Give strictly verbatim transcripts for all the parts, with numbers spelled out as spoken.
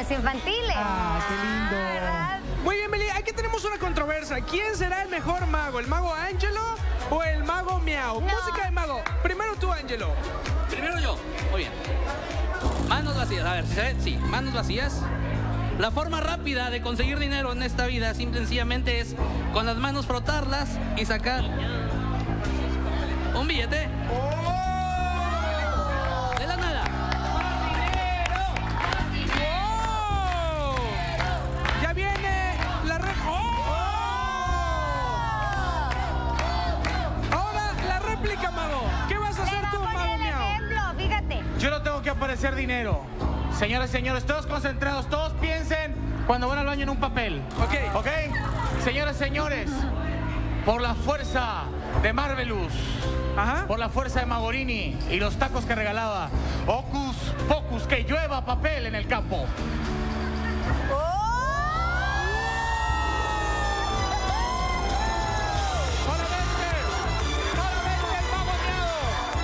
juegos infantiles. Ah, qué lindo. ¿Verdad? Muy bien, Meli, aquí tenemos una controversia. ¿Quién será el mejor mago? ¿El mago Ángelo o el mago Miau? No. Música de mago. Primero tú, Ángelo. Primero yo. Muy bien. Manos vacías. A ver, ¿se ve? Sí, manos vacías. La forma rápida de conseguir dinero en esta vida simple y sencillamente es con las manos frotarlas y sacar un billete de la nada. ¡Oh! Ya viene la re... ¡Oh! Ahora la réplica, mago. ¿Qué vas a hacer Le tú, voy a mago poner el Miau? ejemplo, fíjate. Yo no tengo que aparecer dinero. Señores, señores, todos concentrados, todos piensen cuando van al baño en un papel. Ok. ¿Ok? Señores, señores, por la fuerza de Marvelous, Ajá. por la fuerza de Magorini y los tacos que regalaba, Hocus Pocus, que llueva papel en el campo. ¡Solamente! ¡Solamente el mago Miau!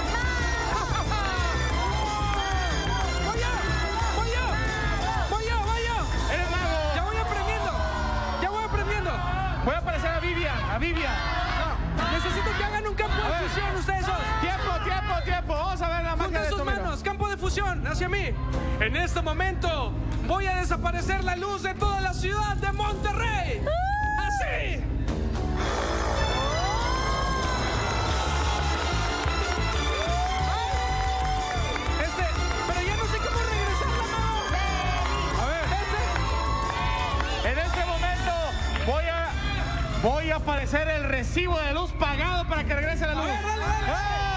¡Voy yo! ¡Voy yo! ¡Voy yo! ¡Voy yo! ¡Eres mago! ¡Ya voy aprendiendo! ¡Ya voy aprendiendo! Voy a aparecer a Vivian, a Vivian. No, necesito que hagan un campo A de ver. fusión ustedes dos. Tiempo, tiempo, tiempo. Vamos a ver la magia Junten de sus esto, mira. manos, campo de fusión, hacia mí. En este momento voy a desaparecer la luz de toda la ciudad de Monterrey. ¡Así! Este, pero ya no sé cómo regresar la mano. A ver, Este. en este momento voy a voy a aparecer el recibo de luz pagado para que regrese la A luz. ver, dale, dale. ¡Eh!